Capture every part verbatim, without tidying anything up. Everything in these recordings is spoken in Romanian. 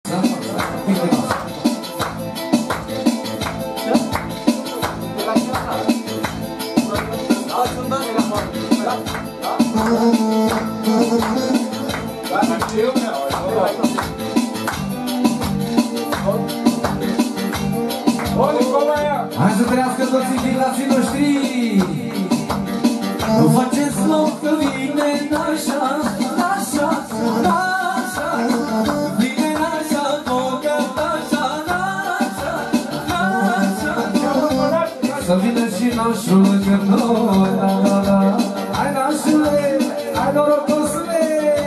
Hai să trăiască toți invitații noștri. Nu faceți loc că vine nașa, nașa, nașa. Vine nașa, tocă, nașa, nașa, nașa. Să vină și nașul lângă noi, da, da, da. Hai nașule, hai norocosule.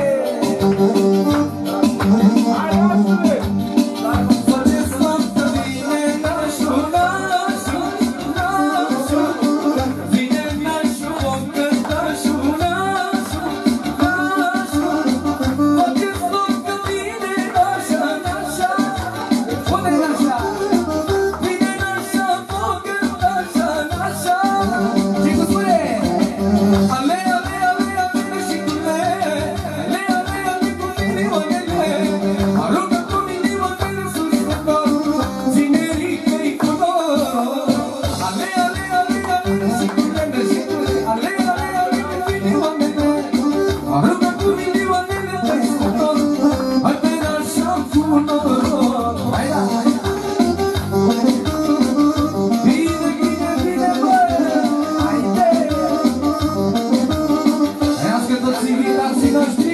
Hai nașule. Faceți loc că vine nașul, nașul, nașul. Vine nașul, tocă, nașul, nașul, nașul. Faceți loc că vine nașa, nașa. Unde-i nașa? Vine nașa, tocă, nașa, nașa. Și cu spune ale, ale, ale, ale și cu le. Ale, ale, ale cu inimile. Aruncă cu inimile sus de tot. Ținerică-i cu noi. Ale, ale, ale, ale și cu le, și cu le. Ale, ale, ale cu inimile. Aruncă cu inimile peste tot. Hai pe nașa cu noroc. Hai da! Bine, bine, bine, bă! Haide! Trăiască toți invitații noștri!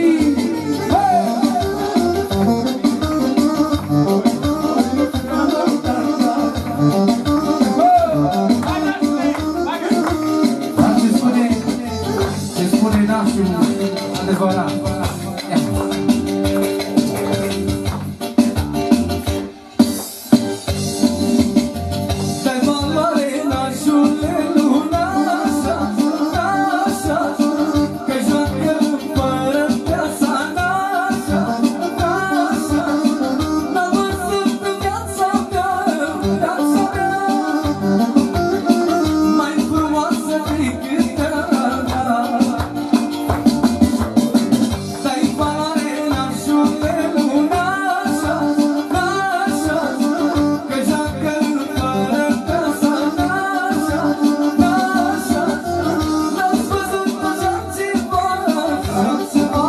Dar ce spune, ce spune nașul adevărat? Ia. Dai valoare, nașule, nu nașa, nașa. Că joacă împărăteasa, nașa, nașa. N-am văzut în viața mea, viața mea, mai frumoasă decât ea. Dai valoare, nașule, nu nașa, nașa. Că joacă împărăteasa, nașa, nașa. N-ați văzut așa ceva, așa ceva.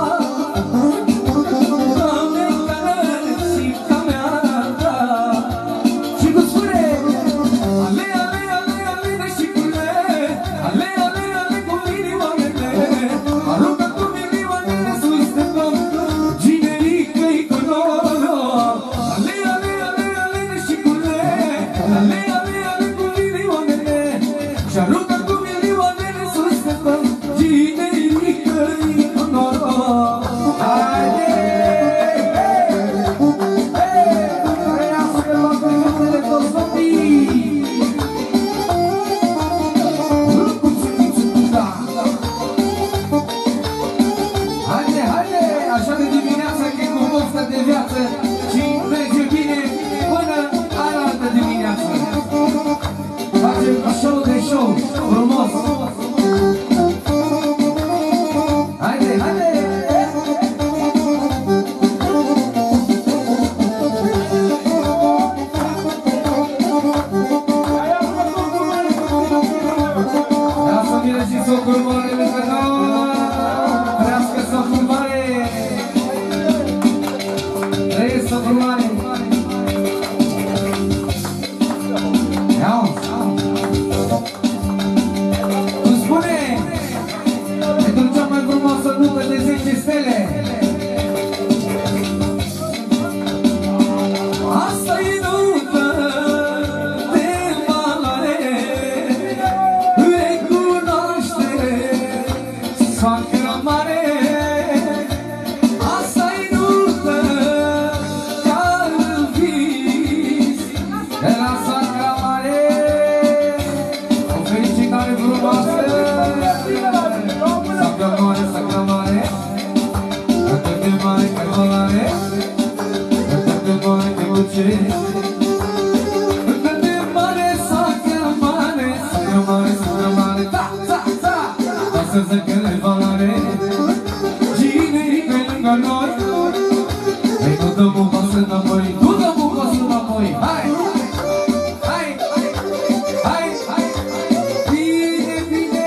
Doamne, călăcica mea, da. Și cu spune ale, ale, ale, ale și cu le. Ale, ale, ale cu inima mele. Aruncă cu inima mele sus de tot. Ginerică-i cu noroc. Ale, ale, ale, ale și cu le. Ale, ale, ale cu inima mele. Și aruncă cu inima mele sus de tot. Ginerică-i cu noroc. Haide! Trăiască toate fetele, toți copii! Haide, haide! Așa de dimineață că e cu poftă de viață și merge bine până alaltă dimineață. Facem show de show, frumos! Haide, haide! Vreau să vină și socul mare lângă noi. Trească socul mare. Trăiesc socul mare. Iau. Tu spune, pentru cea mai frumoasă nută de zece stele. Asta-i nută de valoare, recunoaștere, soacră mare. Asta-i nută chiar în vis de la soacră mare. O felicitare frumoasă. Soacră mare, soacră mare, atât de mare ca valoare, atât de mare ca luce. Atât de mare, soacră mare, soacră mare, soacră mare, da, da, da. Lasă să căre valoare, ginerică-i lângă noi. Ei nu dăm o pasă înapoi. înapoi, du-te bucosul înapoi, hai! Hai, hai, hai, bine, bine!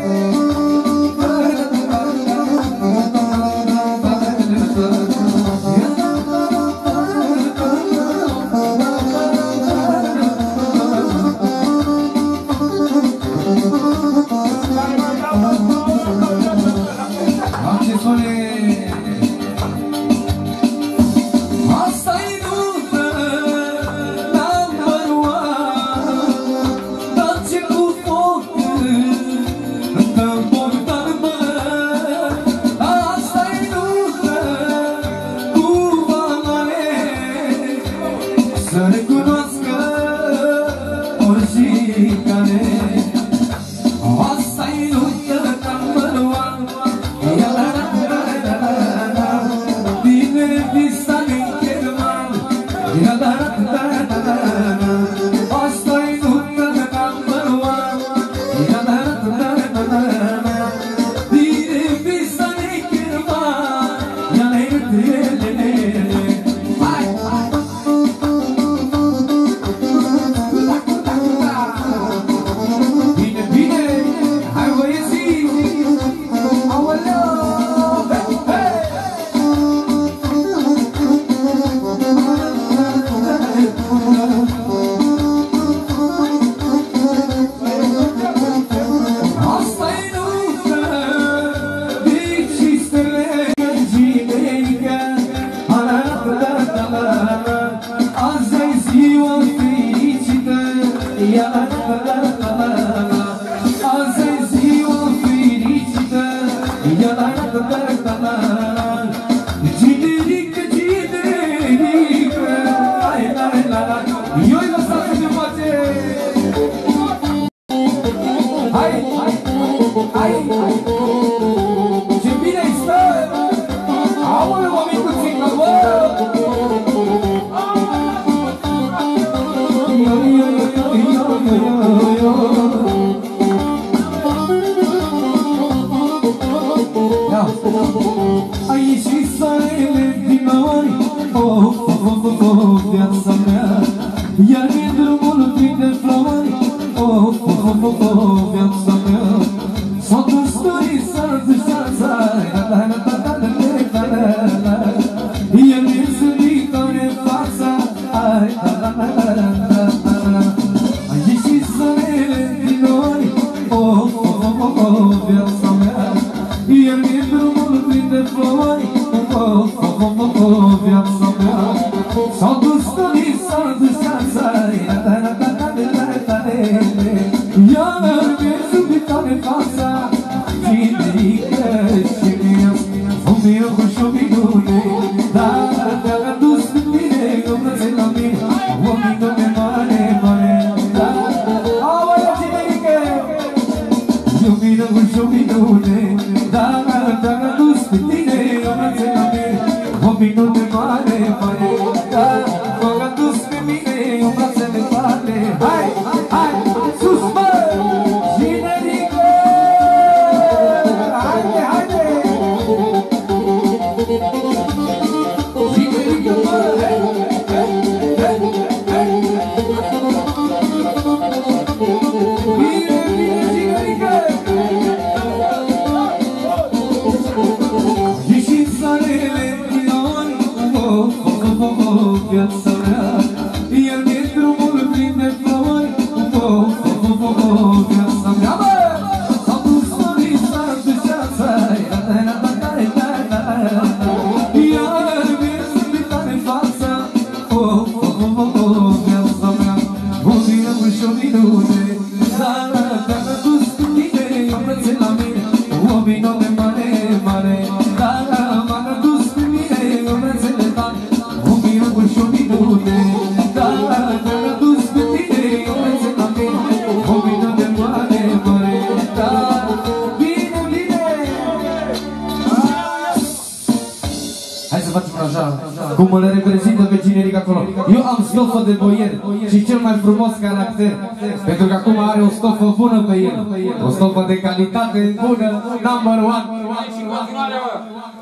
Cum îl reprezintă pe generic acolo. Eu am stofă de boier și cel mai frumos caracter, pentru că acum are o stofă bună pe el, o stofă de calitate bună, number one.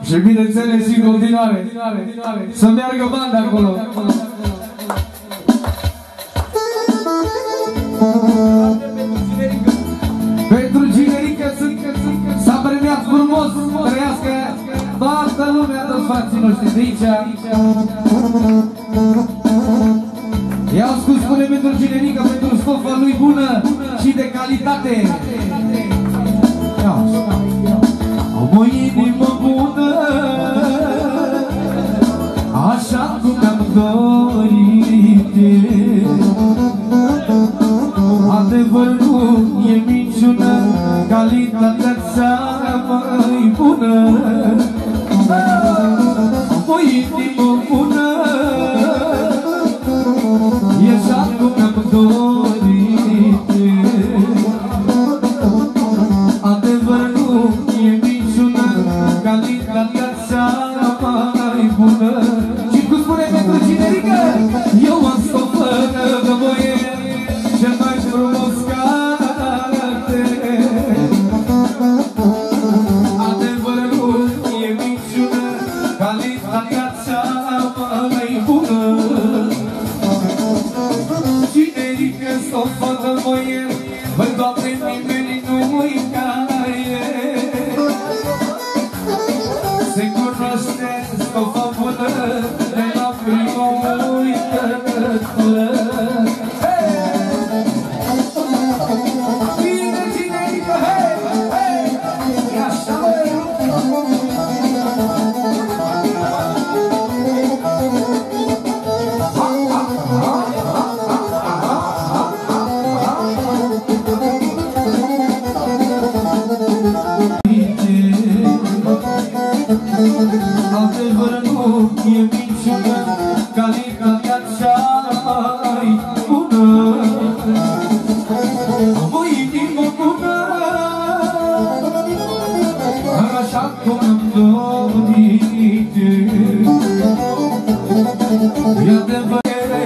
Și bineînțeles și în continuare să meargă banda acolo. Pentru Ginerică s-a premiat frumos, trăiască toată lumea, toți frații noștri de aici. I-au scos spune pentru Ginerică, pentru stofa lui bună și de calitate. Am o inimă bună, așa cum am dorit. Adevăr nu e minciună, calitatea cea mai bună. Am o inimă bună, e așa cum am dorit. Adevăr nu e minciună, calitatea cea mai bună. Și cum spune pentru Ginerică, eu am stofă de boier, cel mai frumos carte. Adevărul e minciună, calitatea cea mai bună. Ginerică, stofă de boier, băi, Doamne, nimeni nu-i ca el. Se cunoaște stofa bună de la prima uitătură. Bine, Ginerică, hei, hei, e așa, băi. Adevăr nu e minciună, calitatea cea mai bună. Am o inimă bună, așa cum am dorit. E adevăr,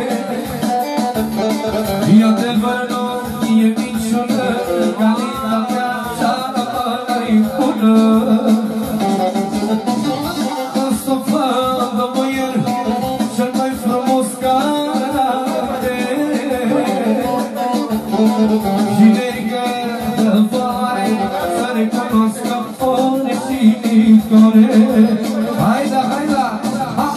e adevăr nu e minciună, calitatea cea mai bună. Ginerică, vare, să recunoscă fone și nicole. Haida, haida! Ha!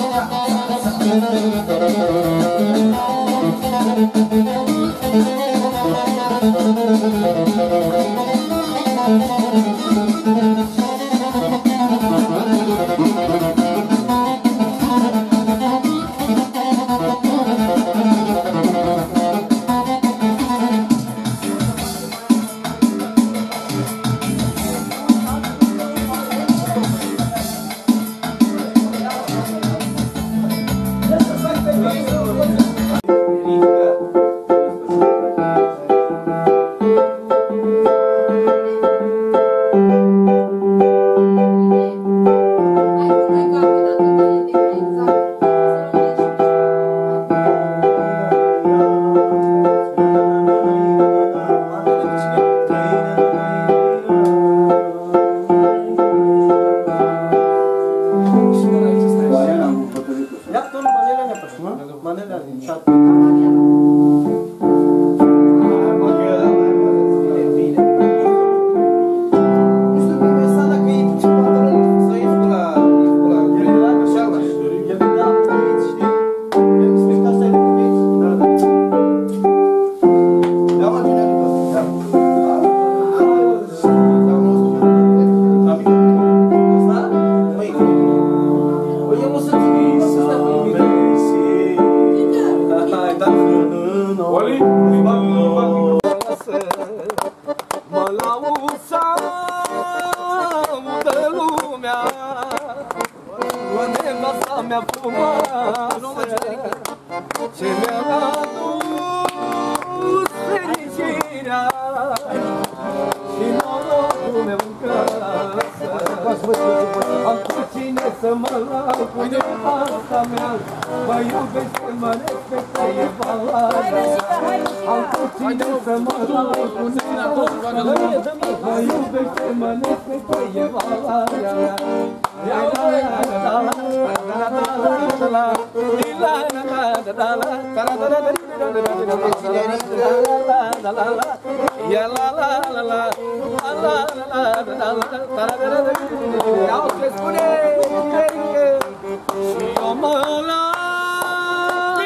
Ce mi-a adus fericirea și norocul meu în casă. Am cu cine să mă lau cu nevasta mea, Mă iubește, mă respectă, e valoarea. Am cu cine să mă lau cu nevastă mea. Mă iubește, mă respectă, e valoarea mea. La la la la la la la la Iau ce spune și eu mă las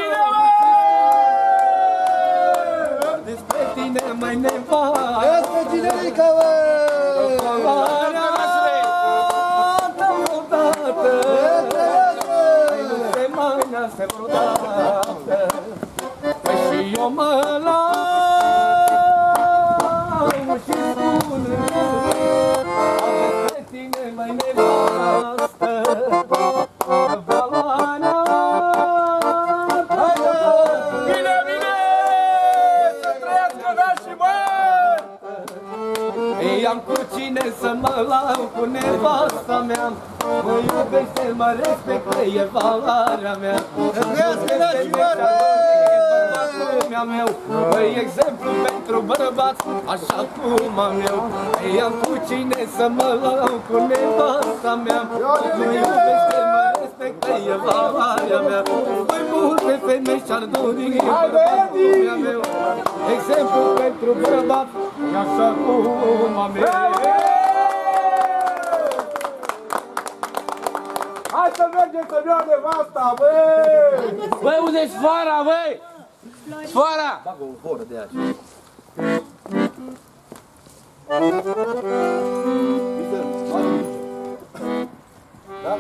despre tine mai nevastă. Este Ginerica, bă! Se vreodată Păi și eu mă lau și spun am despre tine mai nevastă Valoarea. Bine, bine! Să trăiască nașii, bă! Ei, am cu cine să mă lau cu nevasta mea. Mă iubește, mă respectă, e valoarea mea. Trăiască nașii, bă! Meu, băi, exemplu pentru bărbați, așa cum am eu. Ei, am cu cine să mă lau cu nevasta mea. Mă iubește, mă respectă, e valoarea mea. Mai multe femei și-ar dori bărbatul meu. Exemplu pentru bărbați, așa cum am eu. Hai să mergem să-mi iau nevasta, băi! Băi, unde-i sfoara, băi? Sfoara! Bagă o horă de aia. Da?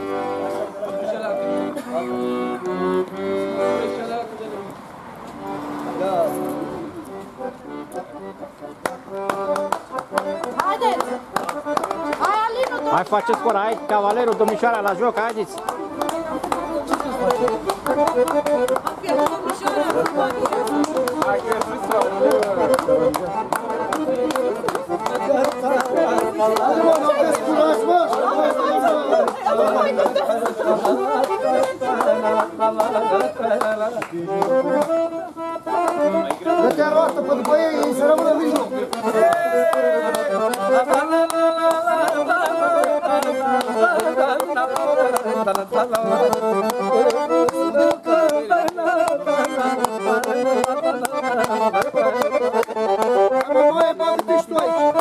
Haideți! Hai, Alinu, Hai, faceți fără, hai, cavalerul, domnișoara la joc, haideți! Dă-te arată pe după ei, ei să rămână în mijloc. Mai bagă-te și tu aici.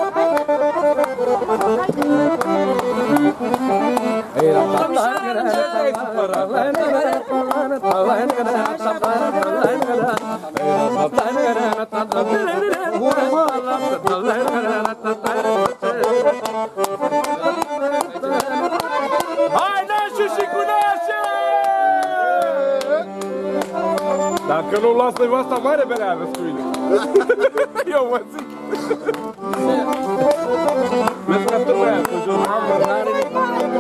Hai, nașu și cu nașe! Dacă nu-l las nevasta mare, berea răscuile. Eu mă zic. Mergi la tăbăia, cu jos, mamă, n-are nici.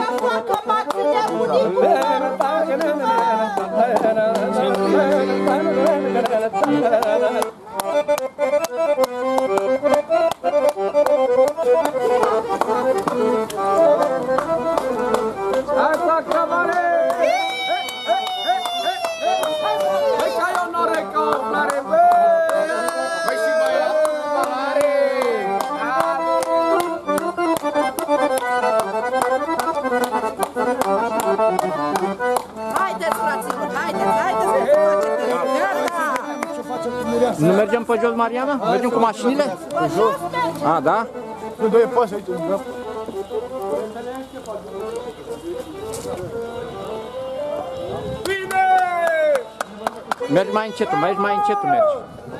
Asta cavare! Hai că ai onoare ca o flare, bă! Păi și băiatul flare! Haideți, fraților, haideți, haideți să faceți gata! Nu mergem pe jos, Mariana? Mergem cu mașinile? Pe jos! A, da? Nu doi pași aici, în dreapta. Bine! Mergi mai încetul, mergi mai încetul, mergi.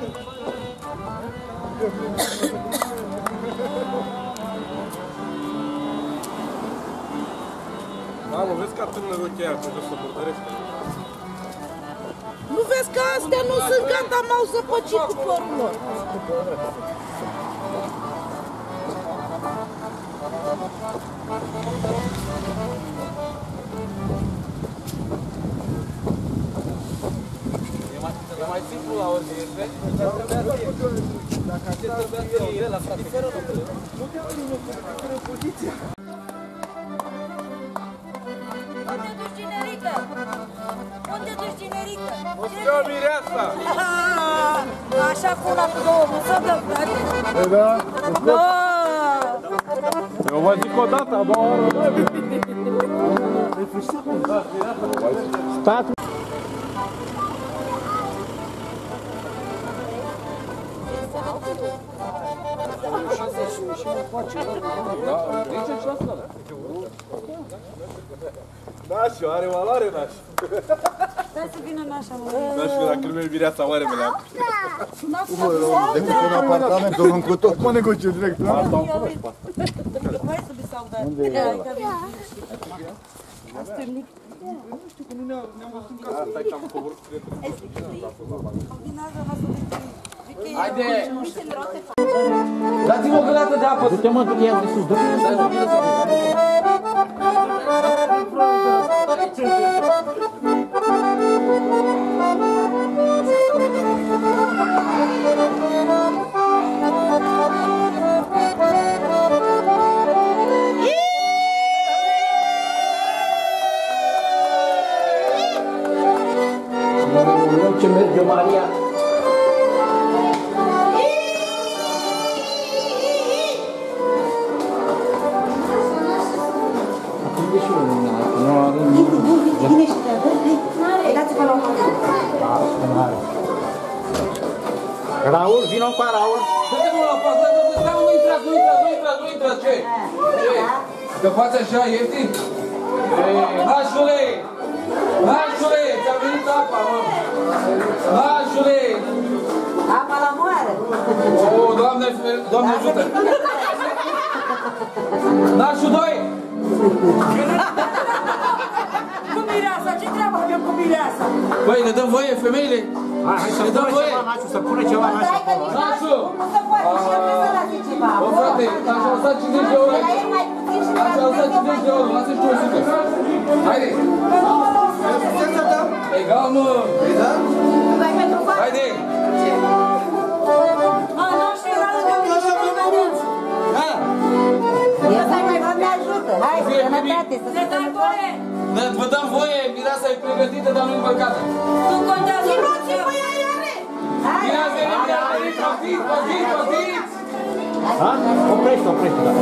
Mamă, vezi că atârnă rochia aia, pentru că să murdărește. Nu vezi că astea nu sunt gata, m-au zăpăcit cu părul lor. E mai simplu la ordine, vezi? Dacă acesta trebuia să fie la frate. Nu te văd, nu te văd în poziția. Nu te duci, Ginerica, Unde? Unde duci generică? Eu, mireasa! Așa cu una cu două, nu să dă, frate. Da? Da! Eu vă zic o dată, a doua oară. Statul. Nașu, are valoare, Nașu. Stai să vină nașa, mă. Nașu, dacă nu mi-e mireasa, oare mi le-am. De un apartament, un cu tot. Mă negociu direct. Hai să bi s-au dat. Unde e ăla? Asta e ce am coborât cu Haide! Dați-mă o găleată de apă! Du-te mă, du-te ia de sus, du-te ce merge Maria. Raul, vino cu Raul. Dă-te mă la față, dă-te, nu intrați, nu intrați, nu intrați, nu intrați, ce? Ce? Că faci așa, ieftin? Nașule! Nașule! Ți-a venit apa, mă! Nașule! Apa la moară! O, Doamne, Doamne ajută! Nașul doi! Cu mireasa, ce treabă avem cu mireasa? Băi, ne dăm voie, femeile? Hai, hai să pună ceva, Nașu, să pună ceva, Nașu, acolo. Nașu! Nu se poate și el trebuie să lase ceva. Bă, frate, așa au stat cincizeci de euro aici. La el mai puțin și Așa au stat cincizeci de euro, lasă-și tu o sută. Haide! Egal, mă! Vai pentru față. Haide! A, nu știu, era lângă mine și nu vedeți. Eu stai mai vă ne ajută. Hai, sănătate, să se sănătate. Ne vă dăm voie, mireasa e pregătită, dar nu împăcată. Nu contează. Ținuți-i pe ea iare. Mireasa e pregătită, poftiți, poftiți, poftiți! Ha? Oprește, oprește, da.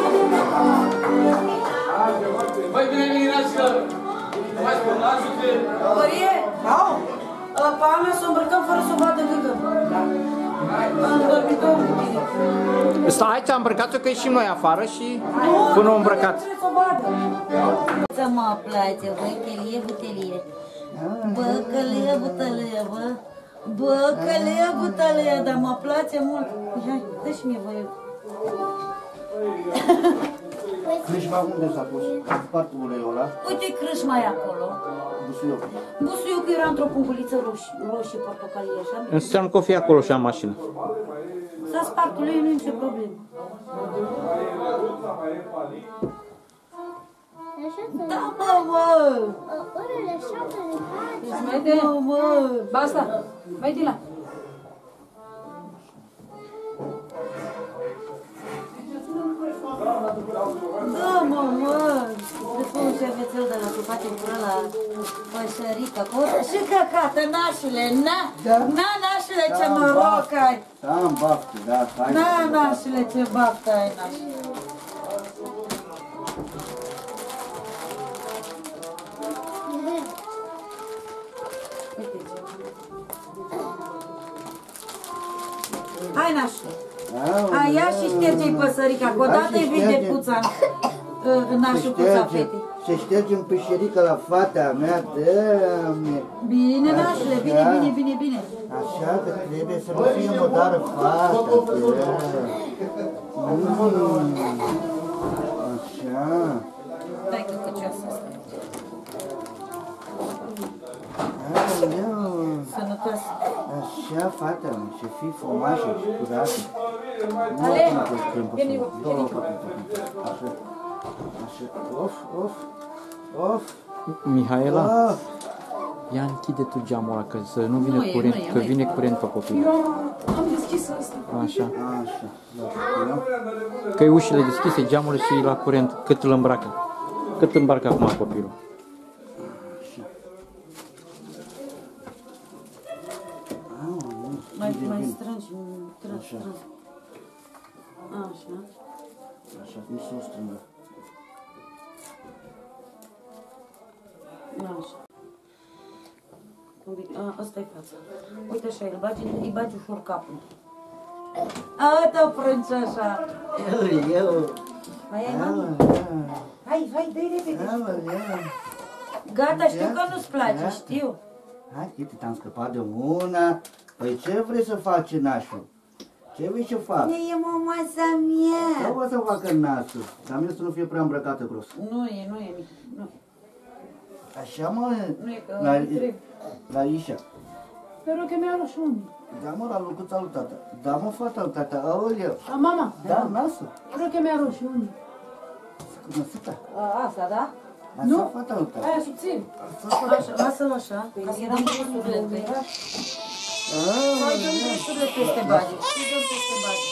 Băi, bine mireasă! Mai spun, ajute! Mărie, au. Pe a mea să îmbrăcăm fără să o vadă gândă. Am dormitor cu tine. Stai aici, am îmbrăcat-o că ieșim noi afară și până o îmbrăcat. Să mă place, băi, telie, butelie. Bă, călăie, butălăie, bă. Bă, călăie, butălăie, dar mă place mult. Hai, dă și mie voie. Crâșma unde s-a pus? Partul uleiul ăla? Uite crâșma e acolo. Busuioc. Busuiocul era într-o punguliță roșie, roșie portocalie, așa. Înseamnă că o fi acolo și am mașină. S-a spart lui, nu e nicio problemă. Da, mă, mă! Orele șapte de față. Mai de, mă! Basta! Mai de la! Da, mă, mă! De cum și avețel de la cupate până la pășărică, și căcată, nașule, na! Na, nașule, ce noroc ai! Am baftă, da, hai. Na, nașule, ce baftă ai, nașule! Hai, nașule! Hai, ia și șterge-i păsărica, că odată îi vinde puța în nașul puța fetei. Se șterge în pășerică la fata mea, Doamne! Bine, nașule, bine, bine, bine, bine. Așa că trebuie să nu fie mădară fata, Doamne! Așa... Stai că căcioasă asta. Sănătoasă. Așa, fata mea, să fii frumoasă și curată. Ale, veni, veni. Așa, așa, of, of, of. Mihaela, Of. ia închide tu geamul ăla, că să nu vină Nu e, curent, nu e, că nu e. vine curent pe copil. Am deschis asta. Așa. Așa, da. Că e ușile deschise, geamurile și la curent, cât îl îmbracă. Cât îmbarcă acum copilul. Și Mai, strânge mai bine. strângi, strângi, Așa. strângi. Așa. Așa, nu să o strângă. Așa. Un pic, a, asta e fața. Uite așa, îi bagi, îi bagi ușor capul. Ata, frânceașa! Eu, eu. Mai ai, mami? Hai, hai, dă-i repede. Gata, știu că nu-ți place, Gata. știu. Hai, uite, te-am scăpat de una. Păi ce vrei să faci, nașul? Ce vrei să fac? E mămasa mea. Sau o să facă nasul? Dar mie să nu fie prea îmbrăcată gros. Nu e, nu e, nu. Așa, mă, Nu e că la, îmi trebuie. la Ișa. Pe rog, mi-a roșu. Da, mă, la locuța lui tata. Da, mă, fata lui tata, aoleu. A, mama, Da, nasul. pe rog, mi-a roșu. Cunoscută. A, asta, da? Asta fata lui tata. Aia subțiri. Așa, lasă-l așa, ca să dăm dresurile pe ea. Hai, dăm dresurile peste bagi. Și dăm peste bagi.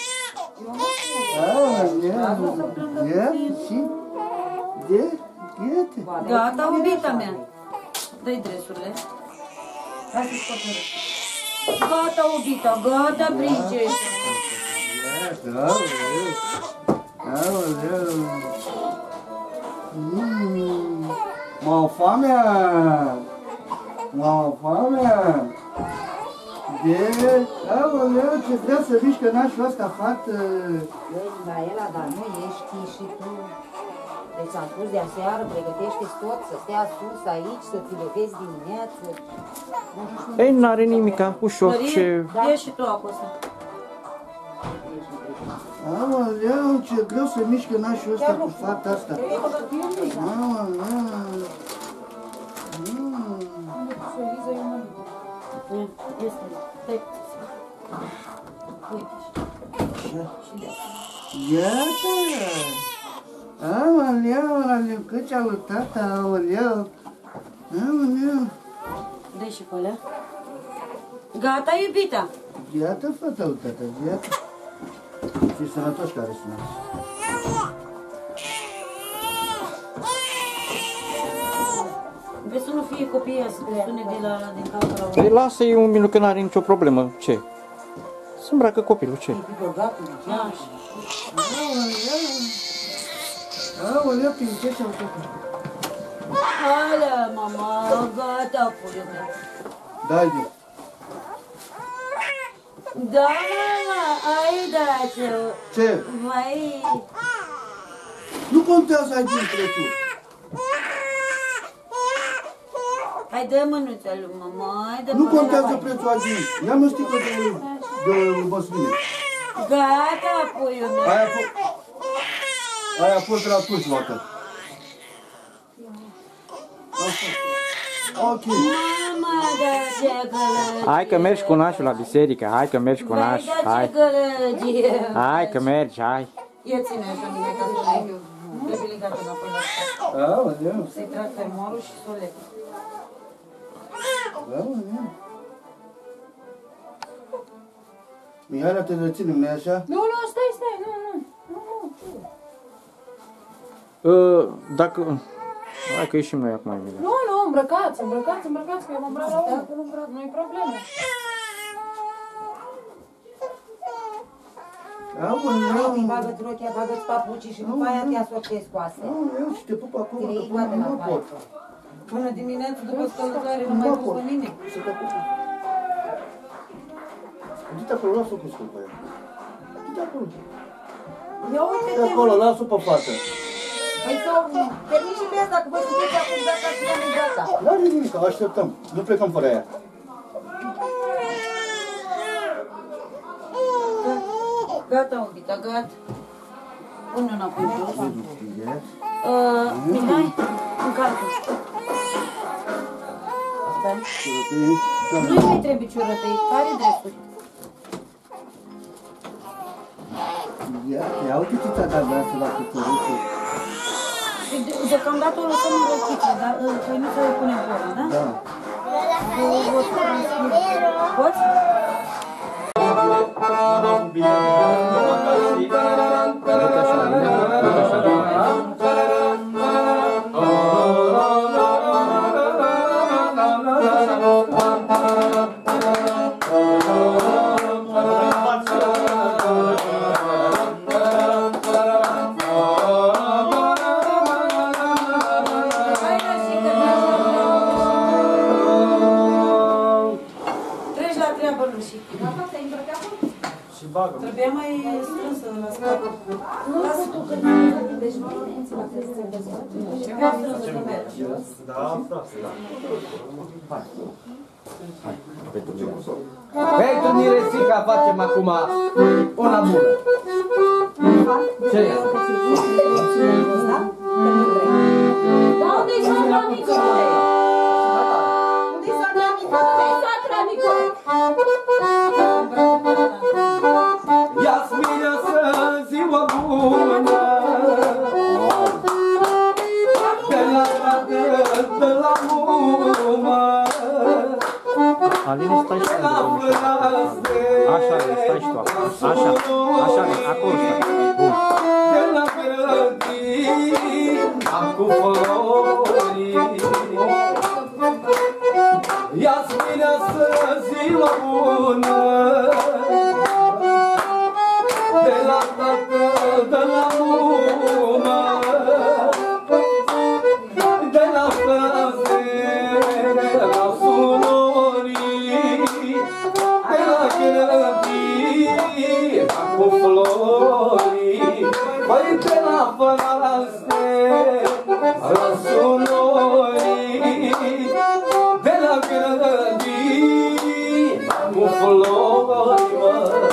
Aoleu, ia, și? De? Iete. Gata, iubita mea. Dă-i dresurile. Hai să scoate râsul. Gata, iubita, gata, princeșă. Iată, aoleu. Aoleu. Mm. M-au foamea. M-au foamea. De, aoleu, ce vreau să mișcă nașul ăsta, fată. Da, Ela, dar nu ești și tu. Deci am spus de aseară, pregătește-ți tot, să stea sus aici, să ți le vezi dimineață. Ei, n-are nimica, ușor, ce... Ia și tu acolo. Aoleu, ce greu să mișcă nașul ăsta cu fata asta. Aoleu. Este, stai. Uite. Iată! Aoleu, aoleu, căcea lui tata, aoleu. Aoleu. Dă-i și pe alea. Gata, iubita? Iată, fata lui tata, iată. Fii sănătoși care sună. Vrei să nu fie copiii să te sune de la, din capul la Păi lasă-i un minut că n-are nicio problemă, ce? Să îmbracă copilul, ce? Așa. Aoleu, princeșa lui tata. Alea, mama, gata, puiul meu. Dai-de. Da, mama, ai dat-o. Ce? Vai. Nu contează aici în prețul. Hai, dă mânuța lui mama, hai, dă Nu mânuța. contează prețul aici. Ia-mi o sticlă de, de măsline. Gata, puiul meu. Aia a fost... Aia a fost de la turci, luată. Ok. Mama, da ce gălăgie. Hai că mergi cu nașul la biserică, hai că mergi cu Vai, nașul, da ce hai. gălăgie. Hai că mergi, hai. Ia ține așa, bine, ca să leg eu. Trebuie legat înapoi la asta. Aoleu. Să-i trag fermoarul și să o leg. Aoleu. Mihaela, te reținem, nu-i așa? Nu, nu, stai, stai, nu, nu. Nu, nu. Uh, dacă... Hai că ieșim noi acum, Emilia. Nu, nu, îmbrăcați, îmbrăcați, îmbrăcați, că eu mă îmbrac la unul. Nu-i problemă. Aoleu. Bagă-ți rochia, bagă-ți papucii și după aia te asortezi cu astea. Aoleu, și te pup acolo, Ți le că iei până toate la nu baie. pot. Până dimineața, după scăldătoare, nu mai pus pe nimic. Să te pup. Du-te acolo, lasă-o cu sculpa aia. Du-te acolo. Ia uite-te, Du-te acolo, lasă-o pe fată. Păi să termin și pe asta, că voi sunteți acum gata și nu gata. N-are nimic, așteptăm. Nu plecăm fără aia. Gata, iubita, gata. Pune înapoi jos. Uh, Mihai, încarcă. Stai. Nu-i mai trebuie ciorătăi, care drepturi? Ia, ia uite-te tata vrea să la cuțăruțe. Deocamdată o lăsăm în rochiță, dar păi nu se pune în formă, da? Da. Poți? Oh, pantalonul și gata, te-ai îmbrăcat? Și bagă. Trebuia mai strânsă la scap. Nu, lasă tu că deci nu puțin la trebuie să Trebuia strânsă că merge. Da, frate, da. Hai. Hai, pentru mine. Pentru Miresica facem acum una bună. Ce e? Da? Da, unde-i soacra Nicole? Unde-i soacra Nicole? Unde-i soacra Nicole? Ia-ți mireasă ziua bună, de la tată, de la mumă, Aline, stai și tu. Așa, stai și tu. Așa, așa, acolo stai. Bun. de la grădina cu flori. Ia-ți mireasă ziua bună, de la tată, de la mumă, de la fraze, de la surorii, de la grădina cu florii, băi, de la fraze, la surorii, de la grădina cu florii, mă.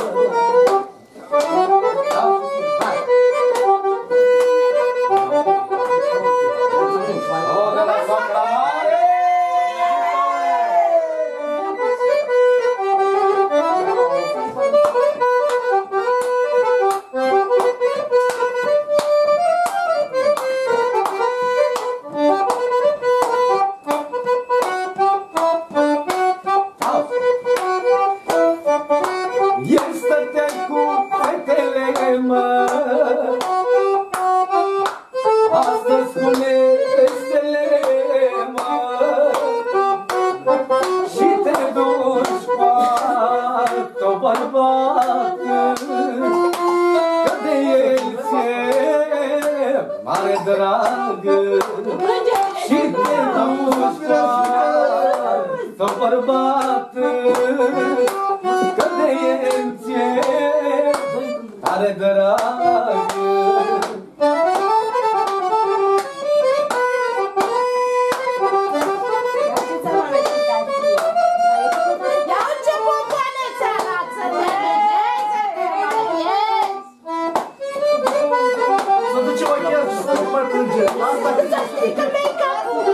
El stătea cu fetele, mă, astăzi cu nevestele, mă, și te duci cu altă bărbată, că de el ți-e mare dragă, și te duci cu altă bărbată, că de el ți-e tare dragă. Ia început până țara să te vedeți, să te vedeți. Să duce mai chiar și să nu mai plânge. Asta e. Să strică make-up-ul.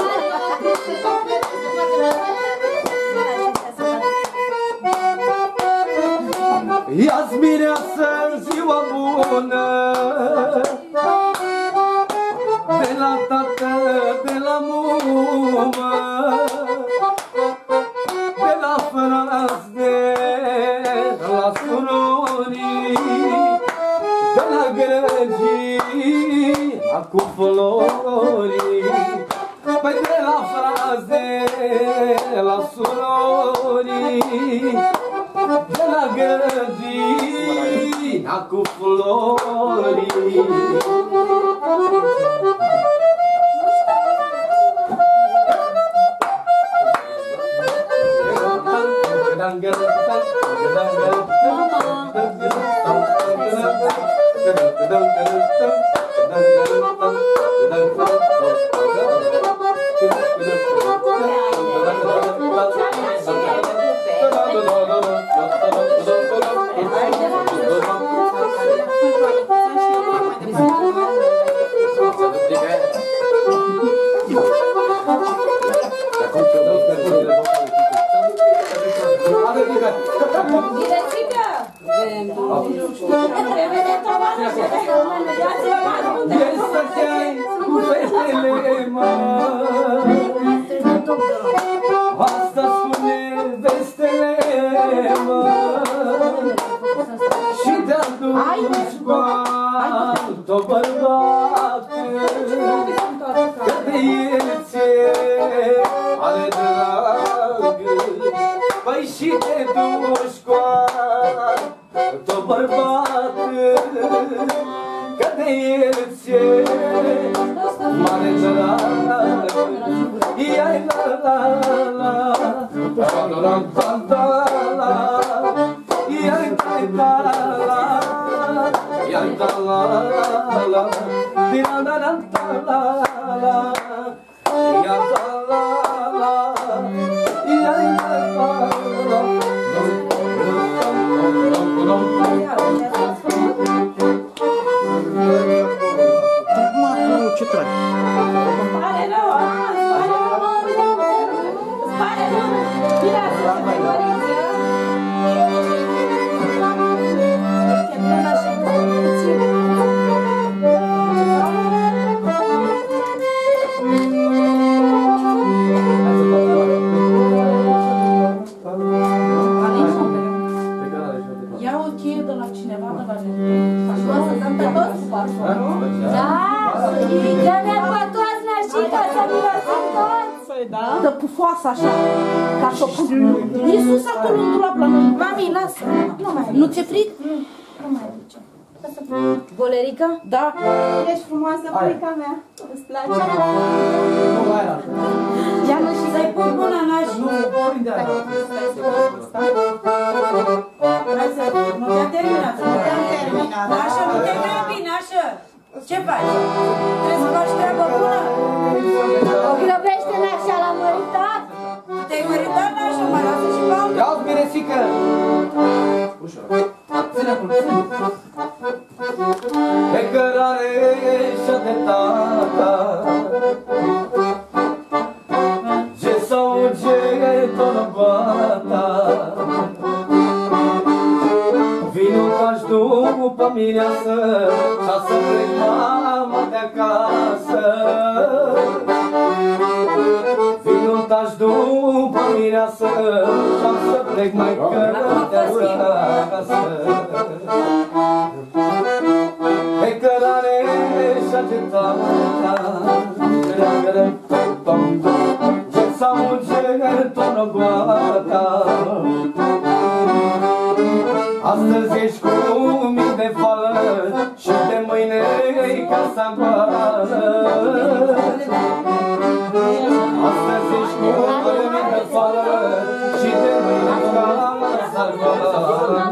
Ia-ți mireasă ziua bună, de la tată, de la mumă, de la fraze, de la surorii, de la grădina cu florii, păi de la fraze, de la surorii, de la grădina cu florii. La la la la la la la la la ta la, ia ta la la, tira da da ta la la, ia ta la la, ia ta la la. Ce trage? Spare rău, spare rău, spare rău. Bine ați fost pe Dorință. Ce bun așa, puțin. Ia o cheie de la cineva, de la Așa să dăm pe toți? Da, dă-ne pe toți nașica să mirosăm toți. Da? Dă pufoasă așa, ca să o pun. E sus acolo în dulap la noi. Mami, lasă. Nu mai Nu ți-e frig? Nu mai aduce. Bolerica? Da. Ești frumoasă, purica mea. Îți place? Nu mai era. Ia nu și să-i pun mâna nașii. Nu, prinde aia. Hai să... Nu te-am terminat. Nu te-am terminat. Așa, nu te mai bine, așa. Ce faci? Trebuie să faci treabă bună. O grăbește nașa la măritat. Te-ai măritat nașa, mă lasă și pe altă. Ia-ți miresică! Ușor. Ține acolo, ține. Pe cărare și-a de tata, ce s-auge tonobata, vinu taci după mireasă, ca să plec mama de acasă. Vinu taci după mireasă, ca să plec mai cărătă acasă. Pe cărare și-a de tata, ce s-auge tonobata, astăzi ești cu mii de fală și de mâine-i casa goală. Astăzi ești cu mii de fală și de mâine-i casa goală.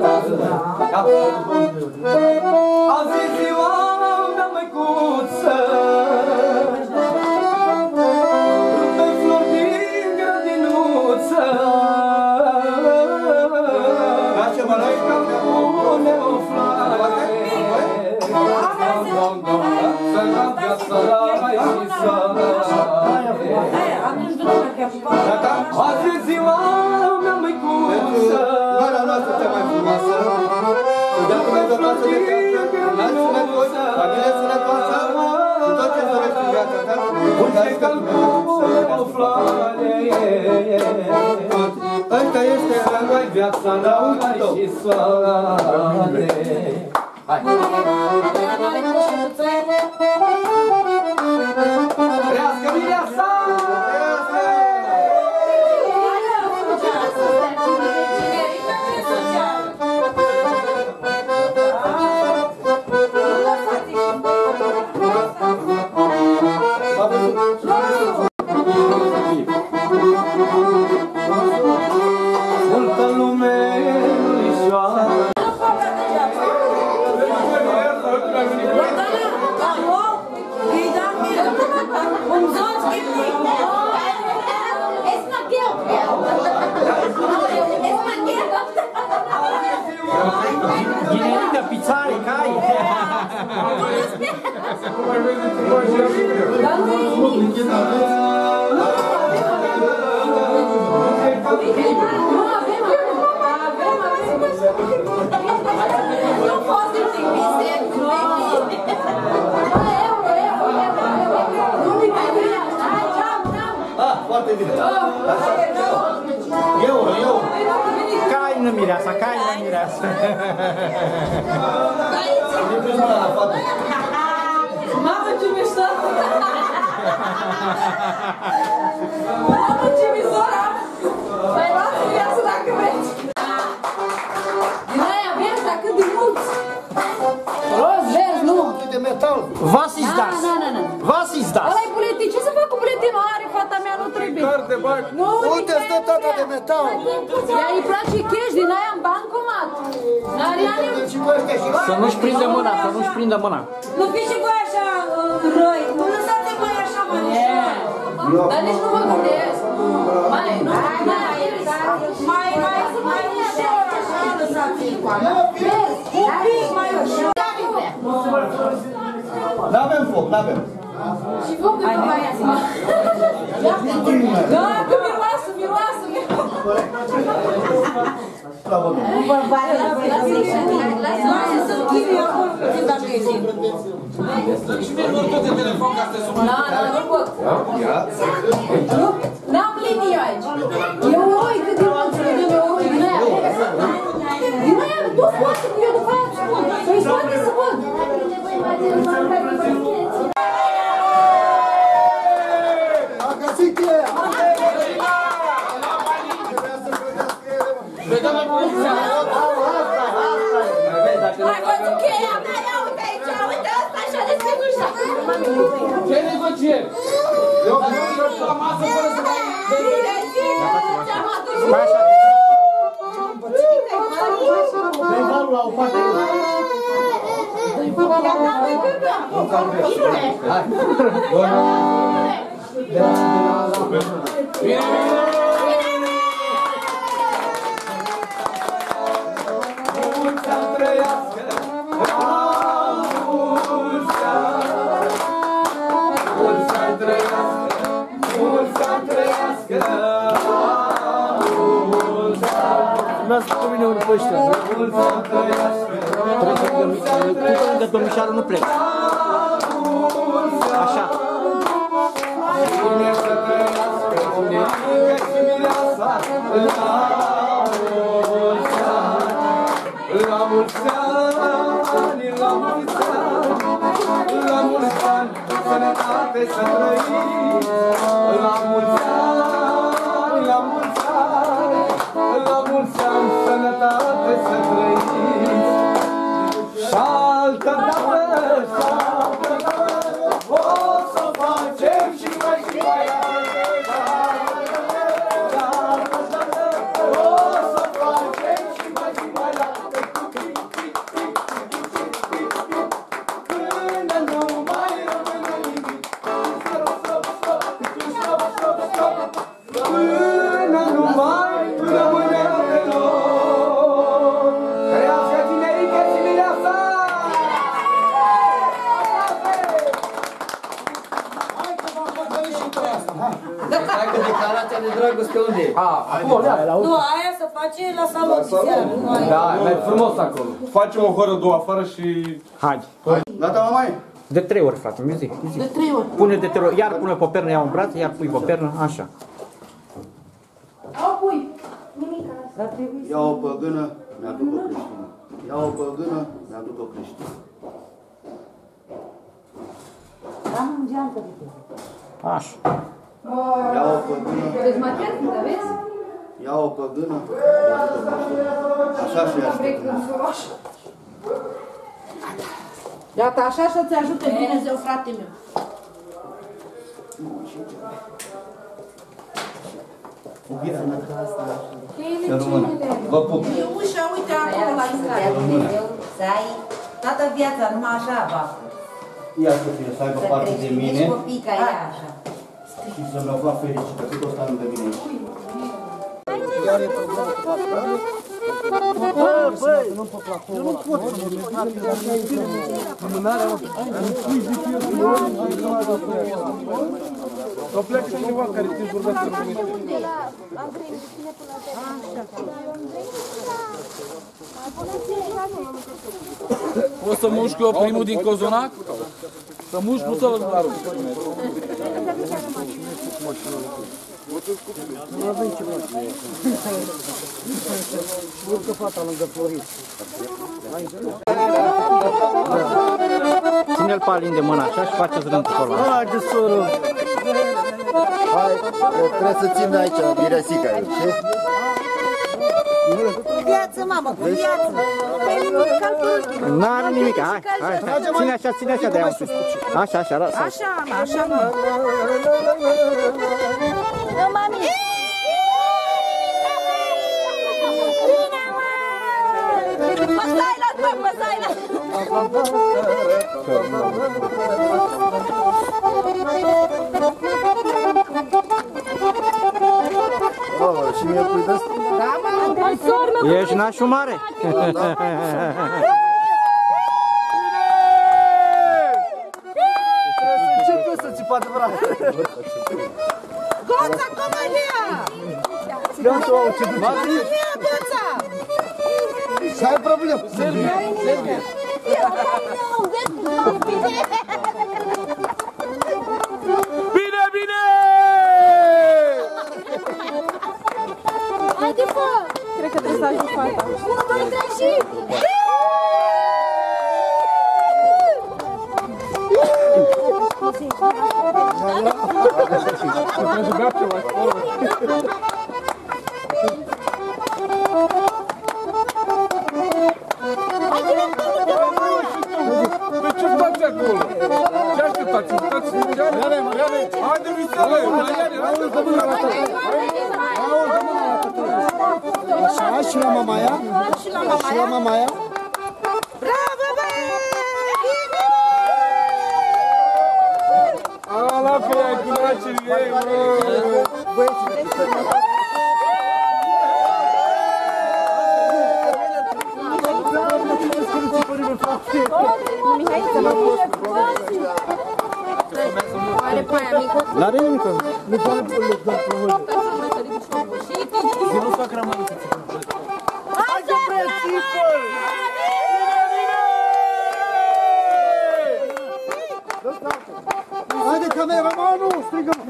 Azi e ziua mea măicuță, pe flori din grădinuță. Lasă mă noi ca Pune o floare, să-mi viața la isare. Azi e ziua mea măicuță, Marea noastră cea mai frumoasă, să dea cu mai dotață de viață, n-ați sănătoși, familie sănătoasă și tot ce dorești în viața ta, unde calcul o floare. Ăsta este Să-mi viața la și soare. Hai! Trească mireasa! Multă lume nu-i Ginerica, pizzare, cai! foarte bine. Eu, eu. Cai nu mireasa, cai nu mireasa. Mamă, ce mișto! Mamă, ce mizora! Mai luați viață dacă vreți! Din aia vezi, dar cât de mulți! Roz, vezi, nu? De metal. Was ist das? Da, da, da. Was ist das? Ăla-i buletin, ce să fac cu buletinul? Are fata mea, nu trebuie. Carte, bani. Nu, Unde stă tata de metal? ea îi place cash din aia în bancomat. N-are Să nu-și prindă mâna, să nu-și prindă mâna. Nu fiți și voi așa răi, nu lăsați voi așa mai ușor. Dar nici nu mă gândesc. Mai, nu, mai, mai, mai, mai ușor așa lăsați-i coana. Un pic mai ușor. N-avem foc, n-avem. Și foc de pe mai azi. Da, că miroasă, miroasă, miroasă. Slavă Domnului. Lasă să chimie acolo puțin dacă e zi. Și mie nu tot de telefon ca să te sumă. Da, da, nu pot. N-am linii eu aici. Eu uroi cât de mult să vedem, eu uroi din aia. Din aia, tu scoate, că eu după aia îți spun. Să-i scoate să văd. A găsit cheia! Hai, văd cheia mea, ia uite aici, uite asta așa deschid ușa. Ce negocieri? Dar nu ești la masă fără să dai... Bine, zi, ce-am adus. Hai așa. Dă-i valul la o parte. Hai! Bine, Mulți ani trăiască, la mulți ani. Mulți ani trăiască, mulți ani trăiască, la mulți ani. Lasă cu mine unul pe ăștia. Mulți ani trăiască, mulți ani Tu pe lângă domnișoară nu pleci. Așa. Cine să trăiască, cine și mireasa, la mulți ani, la mulți ani, la mulți ani, sănătate să trăiți. La mulți ani, la mulți ani, la mulți ani, sănătate să trăiți. Și altă dată, și altă dată, o să facem și mai și mai altă dată. O să facem și mai și mai altă. Până nu mai rămâne nimic. Stop, stop, stop, stop, stop, stop. Până nu mai rămâne deloc. Trăiască tinerică și mireasa! Hai că declarația de dragoste unde e? A, acolo, da. Nu, aia se face la salon de seară. nu aici. Da, e mai frumos acolo. Facem o horă, două afară și... Hai. Gata, mamaie? De trei ori, frate, mi zic. De trei ori. Pune de trei ori, iar pune pe pernă, ia un braț, iar pui pe pernă, așa. Au pui. Ia o păgână, mi-aduc o creștină. Ia o păgână, mi-aduc o creștină. Am în geantă de tine. Așa. Ia o păgână, Dezmachiat, aveți? ia o păgână, mi-aduc o creștină. Așa și ia și Iată, așa să-ți ajute Dumnezeu, frate meu. Să rămână. Vă pup. E ușa, uite acolo la intrare. Dumnezeu să ai toată viața, numai așa, va. Ia să fie, să aibă Să parte de mine creștinești copii ca ea, așa. și să mă fac fericită, cât o sta lângă mine aici. Sau pleacă cineva care te vorbește românește. Poți să mușchi eu primul din cozonac? Să mușchi, nu să-l arunc. Urcă fata lângă Florin. Ține-l pe Alin de mână așa și faceți rând cu ăla. Haide, soră! Hai, trebuie să țin aici, miresica, știi? Viață, mamă, cu viață. N-are nimic, hai, hai, hai. Ține așa, ține așa de ea. Așa, așa, lasă. Așa, așa, mă. Nu, mami. Stai la mă, păsaina! Oh, și mie pui de-asta? Da, mă! Ești nașul mare? Să ți poate vrea. Goța, Comalia! Comalia, Goța! Și ai problemă. Serbia, Serbia. Bine, bine! Haide, fă! Cred că trebuie să ajung fata. unu, doi, trei și... De ce stați acolo? Ce așteptați? Stați în geamă? Haide, visele! Așa, și la mamaia? Și la mamaia? Și la mamaia? Bravo, băi! Ala, pe aia cu nașii ei, bă! N-are nimică. Nu poate loc, dar plămâne. Nu fac rămâniță. Haide, prețipă! Haide, cameramanul, strigăm!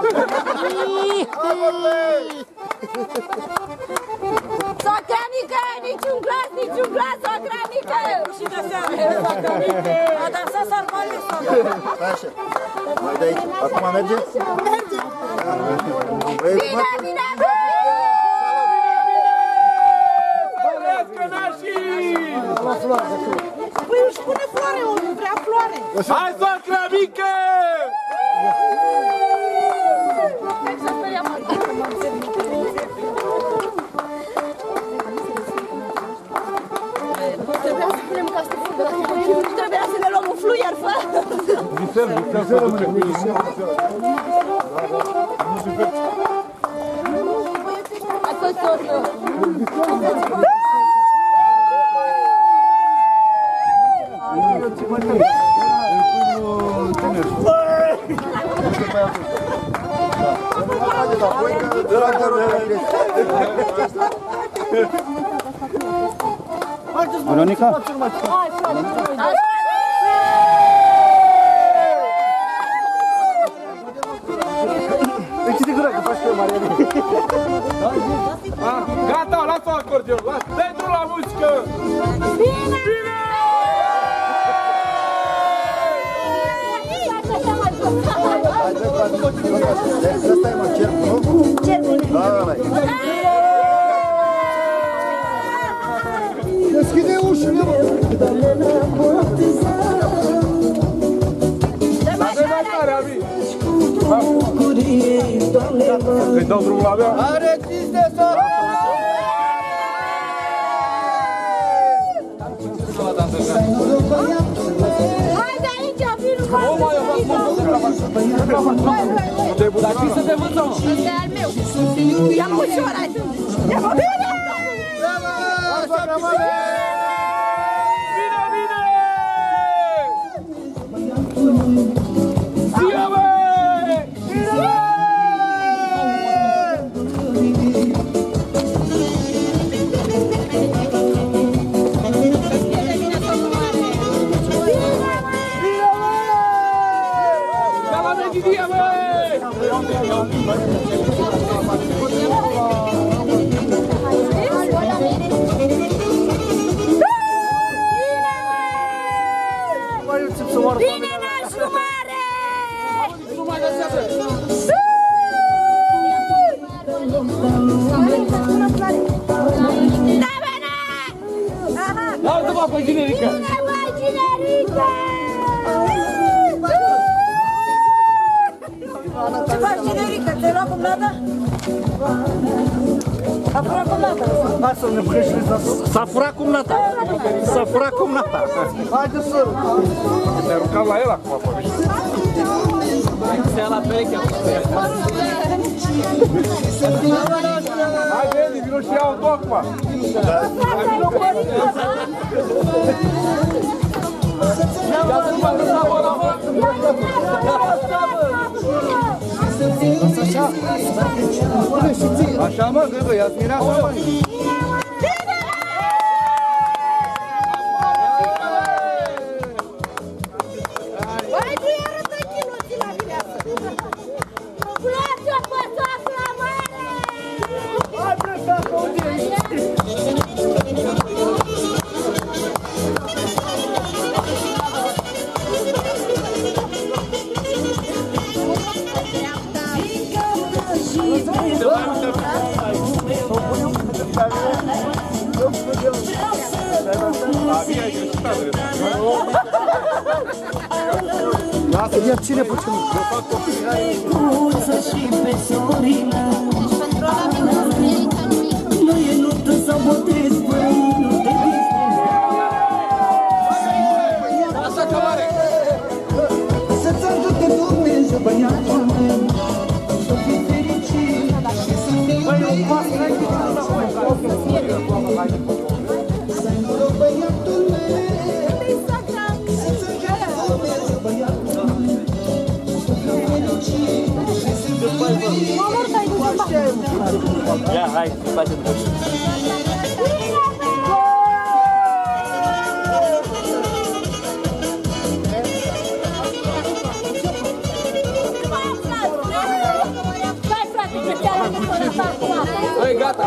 Socranică, niciun glas, niciun glas, socranică! Și de seara, a dansat sarmale, Așa, mai de aici. Acum merge? merge! Bine, bine, bine! Bănească nașii! Păi își pune floare, omul vrea floare! Hai, soacra mică! Hai să speriam acum. Trebuia să punem castiful de la tine. Trebuia să ne luăm un fluier, fă! Visel, visel, să duce cu visel. Hai fost oriu! Veronica? Închide gura că faci pe Mariana. Gata, lasă-o acordeon, lasă, dai tu la muzică! Bine! Bine! Ăsta e mă, cercul, nu? Cercul! Da, ăla-i. Deschide ușile, mă! Avem mai tare, Abi! Îi dau drumul la mea? Are țis de soare! Haide aici, vinul cu altul! Dar ce să te văd, mă? Ăsta e al meu! Ia-mă ușor, hai! Ia-mă! Bine! Bine, bine! Zi-o, bă! Bine! Ia la medidie, bă! Bine, nașul mare! Da, bine! Lasă-mă pe generică! Bine, băi, generică! Ce faci, generică? Ți-ai luat cum nada? A furat cum nata. Hai să ne băgăși ăsta. S-a furat cum nata. S-a furat cum nata. Haide să... Te-ai rucat la el acum, pe mici. Se ia la pereche acum. Hai, Edi, vino și iau tu acum. Hai, vino cu el. Așa mă, gângă, i-ați mirat mă. Băi, tu iară trei chinuții la viață! Luați-o pe soacra mare! Hai, presta, că unde ești? Lasă, ia ține puțin. Nu e notă să botez, băi, nu te Așa că mare! să-ți ajute Dumnezeu, băiatul meu, să fii fericit și să fii iubit. Să-i mură băiatul meu, să-ți ajute Dumnezeu, băiatul meu, să fii fericit și să fii iubit. Ia, hai, facem. Băi, gata!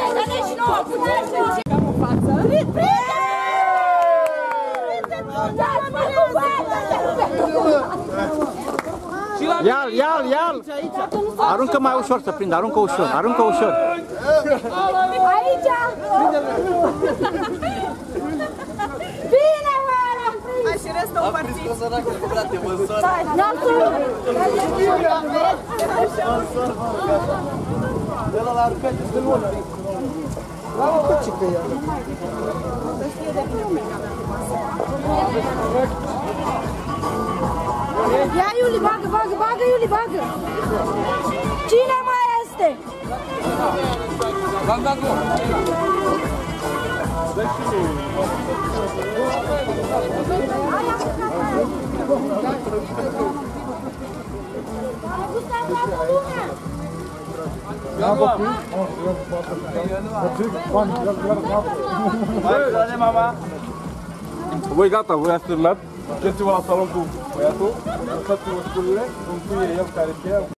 Ia-l, ia-l, ia-l! Aruncă mai ușor să prindă, aruncă ușor, aruncă ușor. Aici! Bine, măra! Hai și restul împărțiți. De la la arcăci de lună. La o păcică ea. Ia, Iuli, bagă, bagă, bagă, Iuli, bagă! Cine mai este? V-am dat gol! Voi gata, voi ați terminat. Duceți-vă la salon cu băiatul, lăsați-vă scurile, încuie el care cheia.